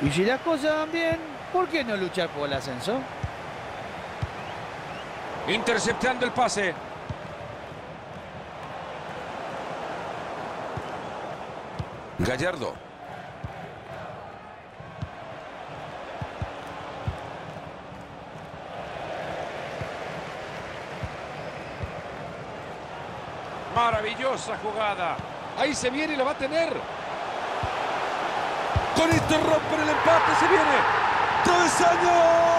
Y si las cosas van bien, ¿por qué no luchar por el ascenso? Interceptando el pase. Gallardo. Maravillosa jugada. Ahí se viene y lo va a tener. Con esto rompen el empate. Se viene. ¡Travesaño!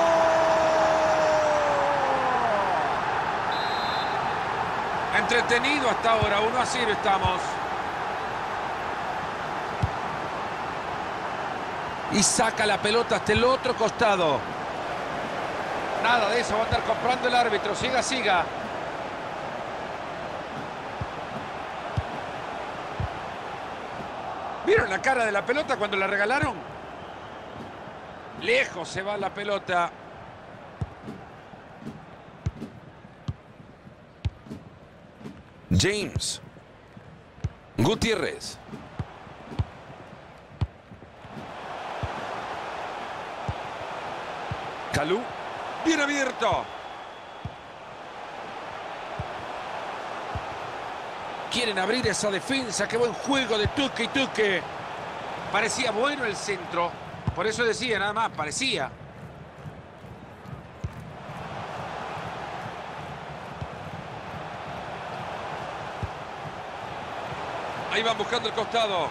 Entretenido hasta ahora. 1-0 estamos. Y saca la pelota hasta el otro costado. Nada de eso va a andar comprando el árbitro. Siga, siga. ¿Vieron la cara de la pelota cuando la regalaron? Lejos se va la pelota. James. Gutiérrez. Kalou. Bien abierto. Quieren abrir esa defensa. Qué buen juego de Tuque y Tuque. Parecía bueno el centro. Por eso decía, nada más, parecía. Ahí van buscando el costado.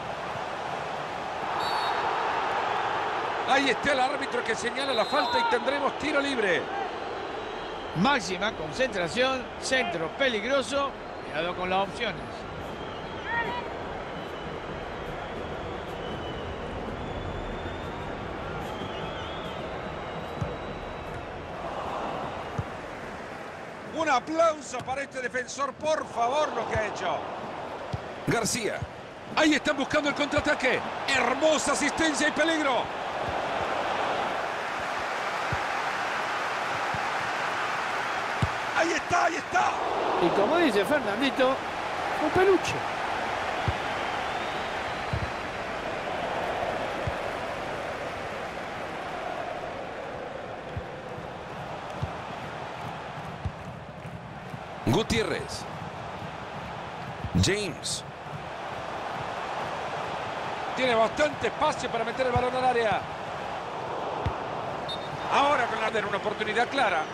Ahí está el árbitro que señala la falta y tendremos tiro libre. Máxima concentración, centro peligroso. Cuidado con las opciones. Un aplauso para este defensor, por favor, lo que ha hecho. García. Ahí están buscando el contraataque. Hermosa asistencia y peligro. Ahí está, ahí está. Y como dice Fernandito, un peluche. Gutiérrez. James. Tiene bastante espacio para meter el balón al área. Ahora con la una oportunidad clara.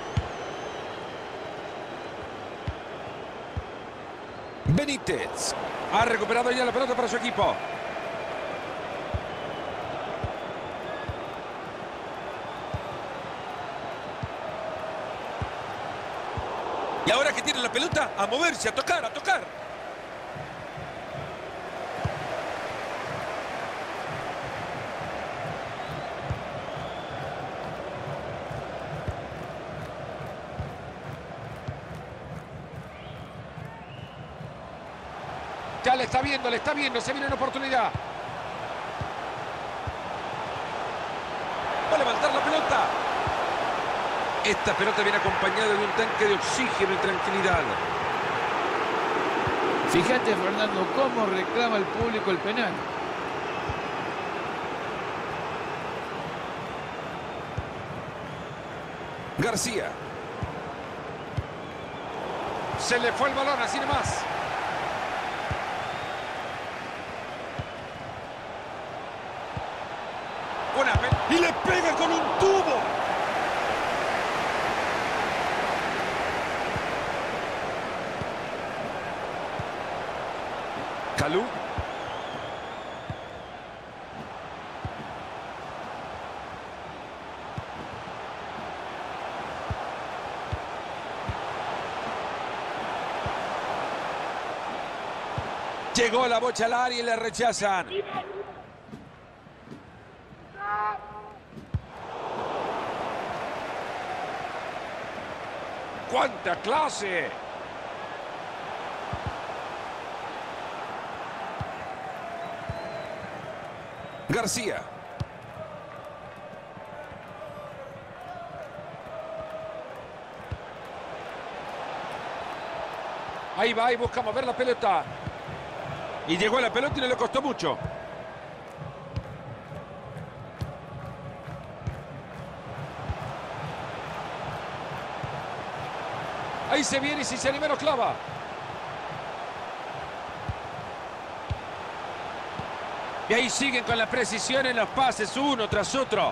Benítez. Ha recuperado ya la pelota para su equipo. Y ahora que tiene la pelota, a moverse, a tocar, a tocar. Ya le está viendo, se viene una oportunidad. Va a levantar la pelota. Esta pelota viene acompañada de un tanque de oxígeno y tranquilidad. Fíjate, Fernando, cómo reclama el público el penal. García. Se le fue el balón, así nomás. Y le pega con un tubo. Kalou. Llegó la bocha al área y le rechazan. ¡Cuánta clase! García. Ahí va y busca mover la pelota. Y llegó a la pelota y no le costó mucho. Ahí se viene y si se anima lo clava. Y ahí siguen con la precisión en los pases, uno tras otro.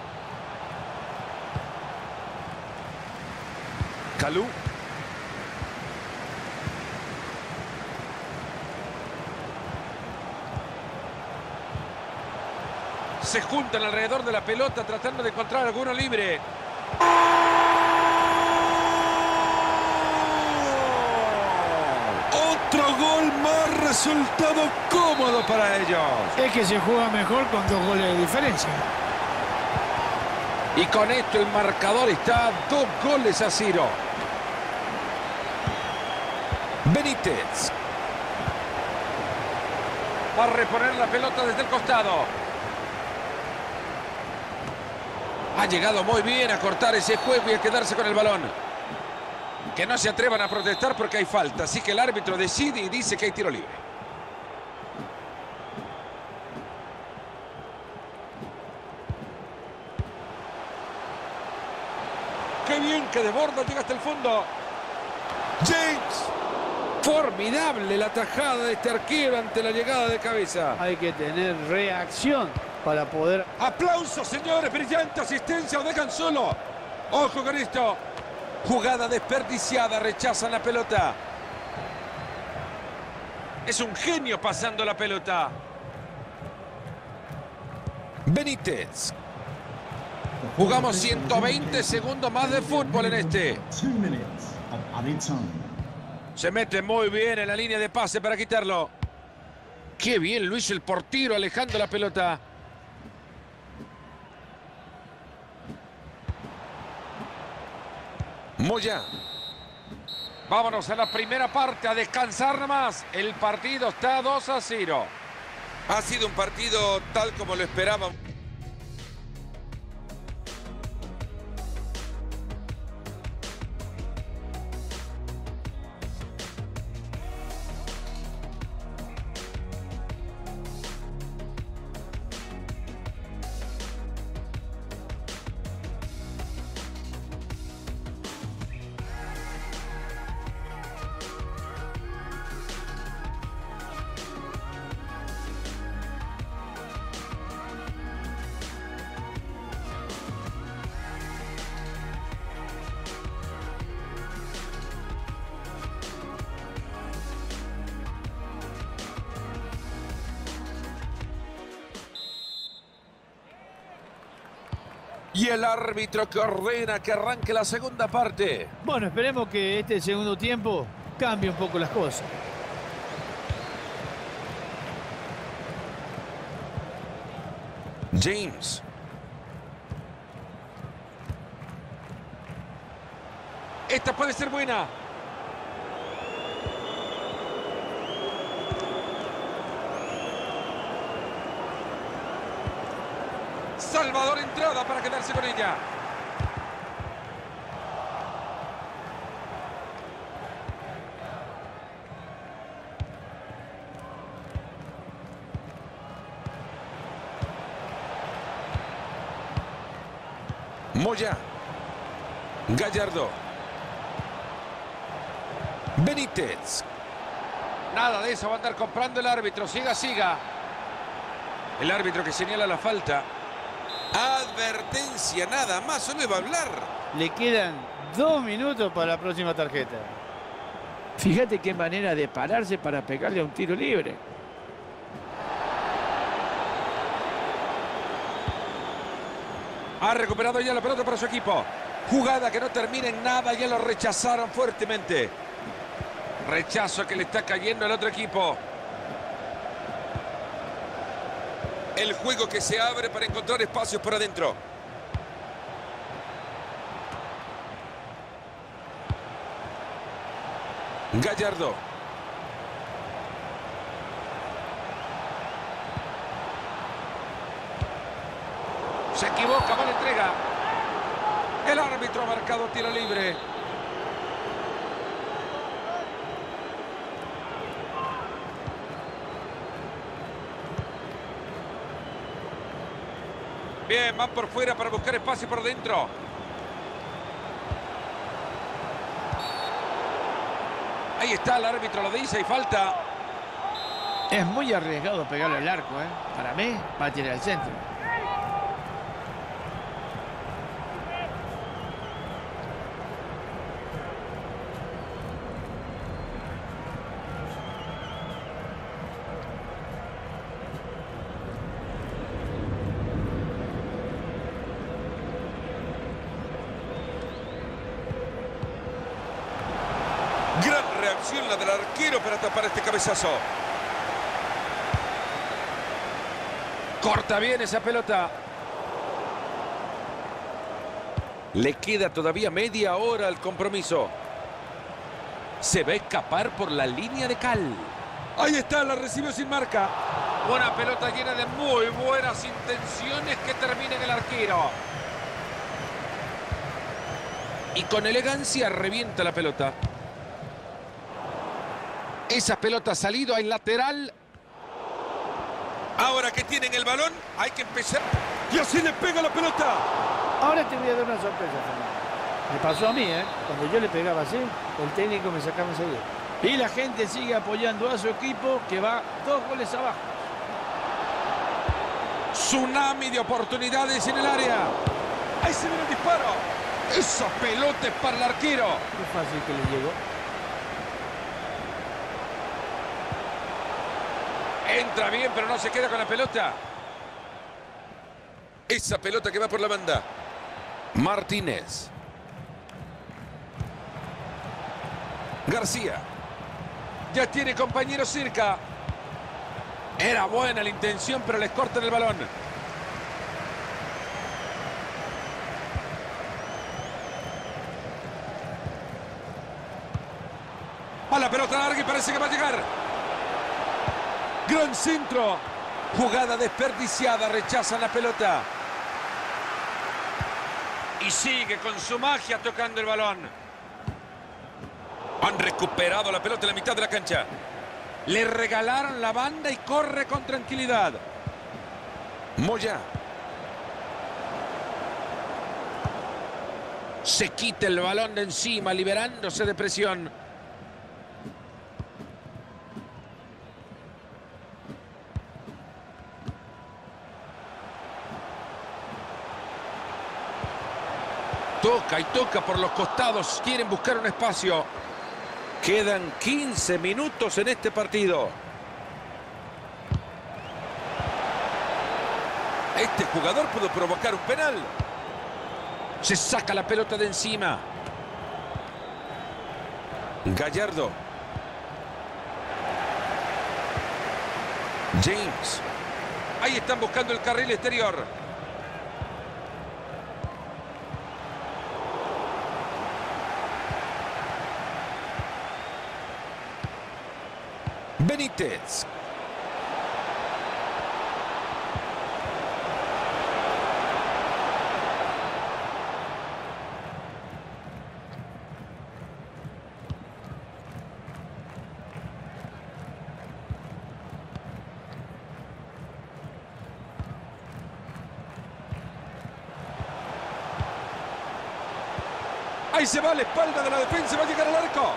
Kalou. Se juntan alrededor de la pelota tratando de encontrar alguno libre. Otro gol más, resultado cómodo para ellos. Es que se juega mejor con 2 goles de diferencia. Y con esto el marcador está 2 goles a 0. Benítez. Va a reponer la pelota desde el costado. Ha llegado muy bien a cortar ese juego y a quedarse con el balón. Que no se atrevan a protestar porque hay falta. Así que el árbitro decide y dice que hay tiro libre. ¡Qué bien que desborda! Llega hasta el fondo. James. Formidable la tajada de este arquero ante la llegada de cabeza. Hay que tener reacción para poder... ¡Aplausos, señores! ¡Brillante asistencia! ¡O dejan solo! ¡Ojo con esto! Jugada desperdiciada. Rechazan la pelota. Es un genio pasando la pelota. Benítez. Jugamos 120 segundos más de fútbol en este. Se mete muy bien en la línea de pase para quitarlo. ¡Qué bien lo hizo el portero alejando la pelota! Moya. Vámonos a la primera parte, a descansar nomás. El partido está 2-0. Ha sido un partido tal como lo esperábamos. Y el árbitro que ordena que arranque la segunda parte. Bueno, esperemos que este segundo tiempo cambie un poco las cosas. James. Esta puede ser buena. Salvador entrada para quedarse con ella. Moya. Gallardo. Benítez. Nada de eso va a andar comprando el árbitro. Siga, siga. El árbitro que señala la falta. Advertencia, nada más, solo iba a hablar. Le quedan 2 minutos para la próxima tarjeta. Fíjate qué manera de pararse para pegarle a un tiro libre. Ha recuperado ya la pelota para su equipo. Jugada que no termina en nada, ya lo rechazaron fuertemente. Rechazo que le está cayendo al otro equipo. El juego que se abre para encontrar espacios por adentro. Gallardo. Se equivoca, mala entrega. El árbitro ha marcado tiro libre. Bien, van por fuera para buscar espacio por dentro. Ahí está, el árbitro lo dice y falta. Es muy arriesgado pegarle al arco, ¿eh? Para mí, va a tirar al centro. Gran reacción la del arquero para tapar este cabezazo. Corta bien esa pelota. Le queda todavía media hora al compromiso. Se va a escapar por la línea de cal. Ahí está, la recibió sin marca. Buena pelota llena de muy buenas intenciones que termina en el arquero. Y con elegancia revienta la pelota. Esa pelota ha salido al lateral. Ahora que tienen el balón, hay que empezar. Y así le pega la pelota. Ahora te voy a dar una sorpresa, Fernando. Me pasó a mí, ¿eh? Cuando yo le pegaba así, el técnico me sacaba enseguida. Y la gente sigue apoyando a su equipo, que va 2 goles abajo. Tsunami de oportunidades en el área. Ahí se viene el disparo. Esa pelota es para el arquero. Qué fácil que le llegó. Entra bien, pero no se queda con la pelota. Esa pelota que va por la banda. Martínez. García. Ya tiene compañero cerca. Era buena la intención, pero les cortan el balón. Va la pelota larga y parece que va a llegar. Gran centro. Jugada desperdiciada. Rechazan la pelota. Y sigue con su magia tocando el balón. Han recuperado la pelota en la mitad de la cancha. Le regalaron la banda y corre con tranquilidad. Moya. Se quita el balón de encima, liberándose de presión. Toca y toca por los costados. Quieren buscar un espacio. Quedan 15 minutos en este partido. Este jugador pudo provocar un penal. Se saca la pelota de encima. Gallardo. James. Ahí están buscando el carril exterior. Benítez. Ahí se va a la espalda de la defensa, va a llegar al arco.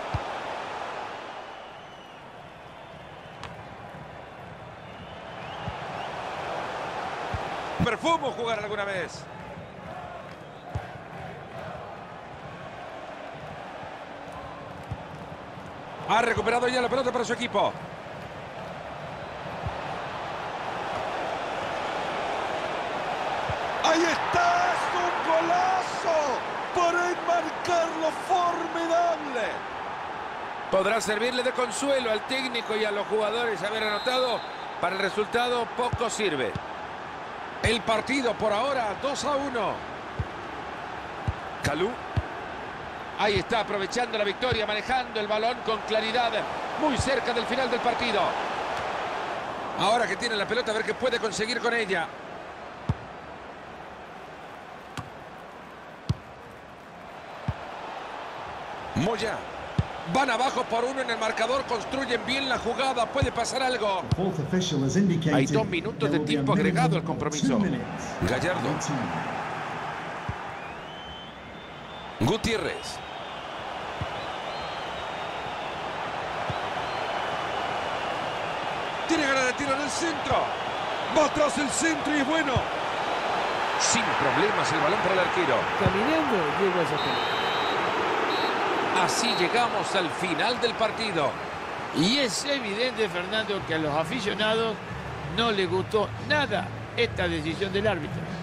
Perfumo jugar alguna vez. Ha recuperado ya la pelota para su equipo. Ahí está, es un golazo para enmarcarlo formidable. Podrá servirle de consuelo al técnico y a los jugadores haber anotado. Para el resultado poco sirve. El partido por ahora 2-1. Kalou. Ahí está aprovechando la victoria, manejando el balón con claridad. Muy cerca del final del partido. Ahora que tiene la pelota, a ver qué puede conseguir con ella. Moya. Van abajo por 1 en el marcador, construyen bien la jugada, puede pasar algo. Hay 2 minutos de tiempo agregado al compromiso. Gallardo. Gutiérrez. Tiene ganas de tirar el centro. Va atrás el centro y es bueno. Sin problemas el balón para el arquero. Caminando llegó a esa pelota. Así llegamos al final del partido. Y es evidente, Fernando, que a los aficionados no les gustó nada esta decisión del árbitro.